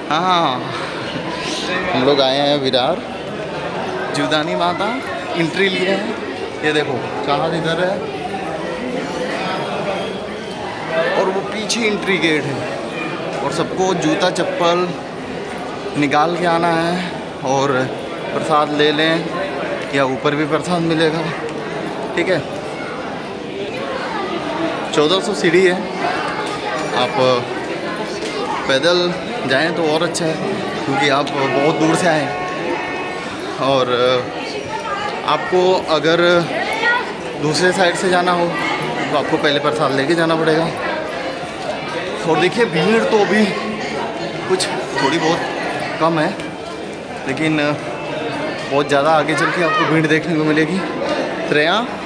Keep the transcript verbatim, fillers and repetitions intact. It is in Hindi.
हाँ, हम लोग आए हैं विरार। जीवदानी माता एंट्री लिए हैं। ये देखो चाँद इधर है और वो पीछे एंट्री गेट है। और सबको जूता चप्पल निकाल के आना है और प्रसाद ले लें, या ऊपर भी प्रसाद मिलेगा। ठीक है, चौदह सौ सीढ़ी है। आप पैदल जाएं तो और अच्छा है, क्योंकि आप बहुत दूर से आए। और आपको अगर दूसरे साइड से जाना हो तो आपको पहले प्रसाद लेके जाना पड़ेगा। और देखिए भीड़ तो अभी कुछ थोड़ी बहुत कम है, लेकिन बहुत ज़्यादा आगे चल के आपको भीड़ देखने को मिलेगी। श्रेया